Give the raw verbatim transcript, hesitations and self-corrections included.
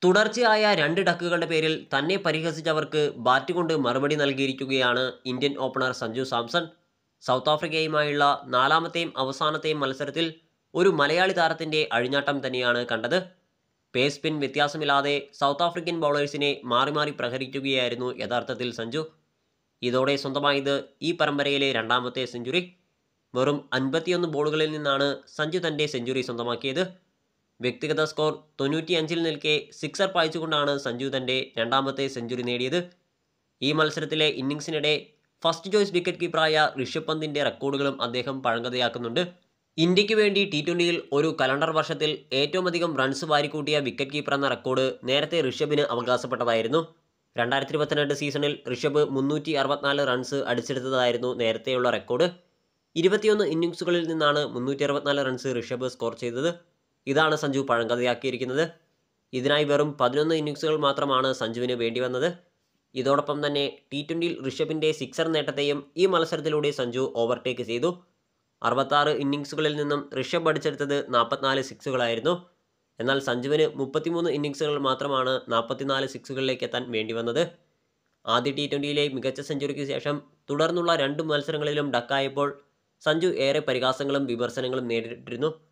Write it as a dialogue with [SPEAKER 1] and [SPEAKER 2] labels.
[SPEAKER 1] തുടർച്ചയായ രണ്ട് ഡക്കുകളുടെ പേരിൽ തന്നെ പരിഹസിച്ചവർക്ക് ബാറ്റ് കൊണ്ട് മറുപടി നൽകിയിരിക്കുകയാണ് Indian opener Sanju Samson. South ആഫ്രിക്കയുമായുള്ള നാലാമത്തെയും അവസാനത്തെയും മത്സരത്തിൽ ഒരു മലയാളി താരത്തിൻ്റെ അഴിഞ്ഞാട്ടം തന്നെയാണ് കണ്ടത്. പേസ് സ്പിൻ വ്യത്യാസമില്ലാതെ സൗത്ത് ആഫ്രിക്കൻ ബൗളേഴ്സിനെ മാറി മാറി പ്രഹരിക്കുകയായിരുന്നു യഥാർത്ഥത്തിൽ സഞ്ജു. ഇതോടെ സ്വന്തമായത് ഈ പരമ്പരയിലെ രണ്ടാമത്തെ സെഞ്ചുറി. വെറും അൻപത്തിയൊന്ന് ബോളുകളിൽ നിന്നാണ് സഞ്ജു തൻ്റെ സെഞ്ചുറി സ്വന്തമാക്കിയത്. വ്യക്തിഗത സ്കോർ തൊണ്ണൂറ്റിയഞ്ചിൽ നിൽക്കെ സിക്സർ പായിച്ചുകൊണ്ടാണ് സഞ്ജു തൻ്റെ രണ്ടാമത്തെ സെഞ്ചുറി നേടിയത്. ഈ മത്സരത്തിലെ ഇന്നിംഗ്സിനിടെ ഫസ്റ്റ് ചോയ്സ് വിക്കറ്റ് കീപ്പറായ ഋഷഭ് പന്തിൻ്റെ റെക്കോർഡുകളും അദ്ദേഹം പഴങ്കഥയാക്കുന്നുണ്ട്. ഇന്ത്യക്ക് വേണ്ടി ടി ട്വൻ്റിയിൽ ഒരു കലണ്ടർ വർഷത്തിൽ ഏറ്റവും അധികം റൺസ് വാരിക്കൂട്ടിയ വിക്കറ്റ് കീപ്പർ എന്ന റെക്കോർഡ് നേരത്തെ ഋഷഭിന് അവകാശപ്പെട്ടതായിരുന്നു. രണ്ടായിരത്തി ഇരുപത്തിരണ്ട് സീസണിൽ ഋഷഭ് മുന്നൂറ്റി അറുപത്തിനാല് റൺസ് അടിച്ചെടുത്തതായിരുന്നു നേരത്തെയുള്ള റെക്കോർഡ്. ഇരുപത്തിയൊന്ന് ഇന്നിംഗ്സുകളിൽ നിന്നാണ് മുന്നൂറ്റി അറുപത്തിനാല് റൺസ് ഋഷഭ് സ്കോർ ചെയ്തത്. ഇതാണ് സഞ്ജു പഴങ്കഥയാക്കിയിരിക്കുന്നത്. ഇതിനായി വെറും പതിനൊന്ന് ഇന്നിംഗ്സുകൾ മാത്രമാണ് സഞ്ജുവിന് വേണ്ടി വന്നത്. ഇതോടൊപ്പം തന്നെ ടി ട്വൻ്റിയിൽ ഋഷഭിൻ്റെ സിക്സർ നേട്ടത്തെയും ഈ മത്സരത്തിലൂടെ സഞ്ജു ഓവർടേക്ക് ചെയ്തു. അറുപത്താറ് ഇന്നിംഗ്സുകളിൽ നിന്നും ഋഷഭ് അടിച്ചെടുത്തത് നാൽപ്പത്തിനാല് സിക്സുകളായിരുന്നു. എന്നാൽ സഞ്ജുവിന് മുപ്പത്തിമൂന്ന് ഇന്നിംഗ്സുകൾ മാത്രമാണ് നാൽപ്പത്തിനാല് സിക്സുകളിലേക്ക് എത്താൻ വേണ്ടി വന്നത്. ആദ്യ ടി ട്വൻ്റിയിലെ മികച്ച സെഞ്ചുറിക്ക് ശേഷം തുടർന്നുള്ള രണ്ട് മത്സരങ്ങളിലും ഡക്കായപ്പോൾ സഞ്ജു ഏറെ പരിഹാസങ്ങളും വിമർശനങ്ങളും നേരിട്ടിരുന്നു.